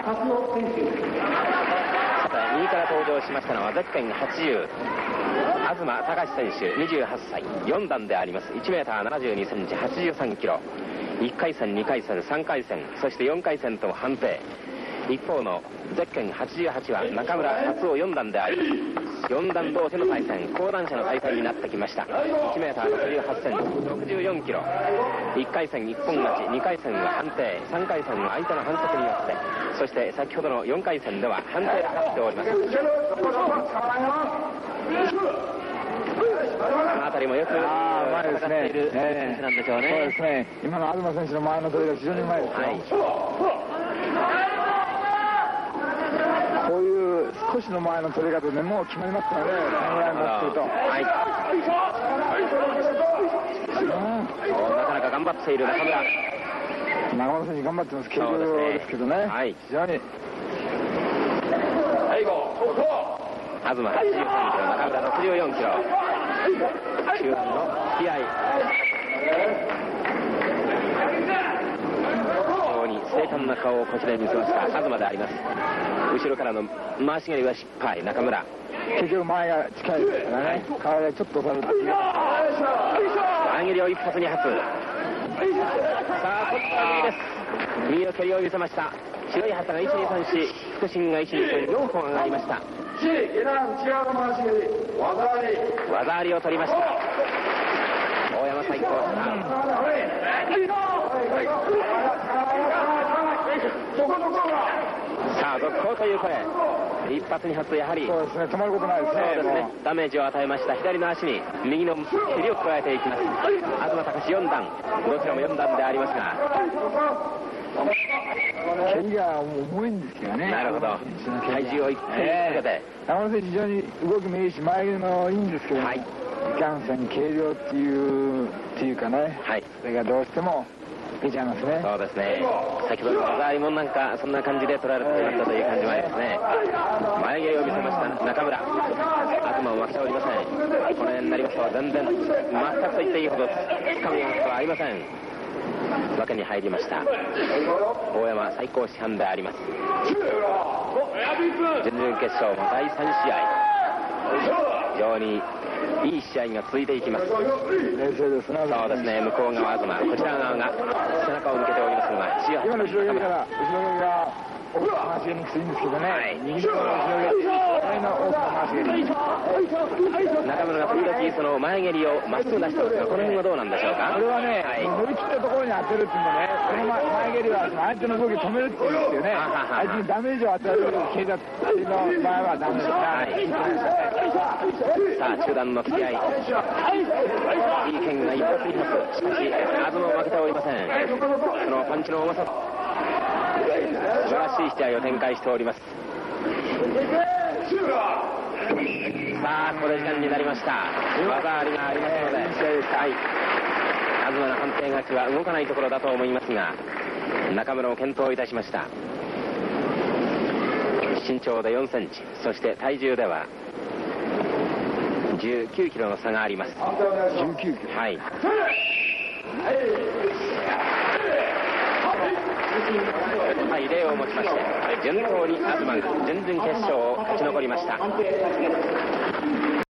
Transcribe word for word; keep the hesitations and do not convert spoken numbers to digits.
右から登場しましたのはゼッケンはちじゅう東隆選手にじゅうはっさい、よん段であります。 いちメーターななじゅうにセンチ、はちじゅうさんキロ。いっかい戦、にかい戦、さんかい戦、そしてよんかい戦とも判定。一方のゼッケンはちじゅうはちは中村達夫よん段であります。よん段同士の対戦、講談社の対戦になってきました。いちメーターろくじゅうはちセンチ、ろくじゅうよんキロ。いっかい戦一本勝ち、にかい戦は判定、さんかい戦は相手の反則によって、そして先ほどのよんかい戦では判定が勝っております。この辺りもよく戦っている選手なんでしょうね。 そうですね。今の東選手の前の取りが非常にうまいですよ。はい、こういう少しの前の取り方でもう決まりますからね。このぐらい持ってると。はい。 うん、なかなか頑張っている中村。 中村選手頑張ってます。軽量ですけどね。はい。非常に。 東はちじゅうさんキロ、中村ろくじゅうよんキロ。中盤の引き合い。非常に精悍な顔をこちらに見せました東であります。後ろからの回し蹴りは失敗、中村。 結局前が近いですからね。体がちょっと押されて前蹴りを一発二発。さあこっち右です。右の蹴りを見せました。白い旗がいちにさんよん、腹心がいちにさんよん本上がりました。技ありを取りました。大山最高さん。さあ続行という声。一発二発、やはりそうですね、止まることないですね。 そうですね、ダメージを与えました。左の足に右の蹴りを加えていきます。東隆よん段、どちらもよん段でありますが、 蹴りが重いんですよね。 なるほど。体重を一気にかけて、 中村選手非常に動きもいいし前蹴りもいいんですけど、はい、いかんせん軽量っていうっていうかね、はい、それがどうしても出ちゃいますね。 そうですね。先ほどの技ありもなんかそんな感じで取られてしまったという感じもありますね。前蹴りを見せました中村。東も負けておりません。この辺になりますと全然全くと言っていいほどつかむ様子はありません。わけに入りました。大山最高師範であります。準々決勝のだいさん試合、非常にいい試合が続いていきます。そうですね、向こう側東、こちら側が背中を向けておりますのが今の後ろ蹴りから後ろ蹴りが回し蹴りにきついんですけどね、はい、右の後ろ蹴り、左の大きな回し蹴り、 中村が時々その前蹴りをまっすぐ出してますが、この辺はどうなんでしょうか。 これはね、はい、伸びきったところに当てるっていうのね、この前蹴りは相手の動きを止めるっていうんですよね。相手にダメージを与える蹴りだったりの場合はダメですね。はい、 さあ中段の突き合い、いい剣が一発一発、しかし東も負けておりません。そのパンチの重さ、素晴らしい試合を展開しております。さあここで時間になりました。技ありがありますので、はい、東の判定勝ちは動かないところだと思いますが、中村を健闘いたしました。身長でよんセンチ、そして体重ではじゅうきゅうキロの差があります。 じゅうきゅうキロ、 はい、はい、礼をもちまして順当に東が準々決勝を勝ち残りました。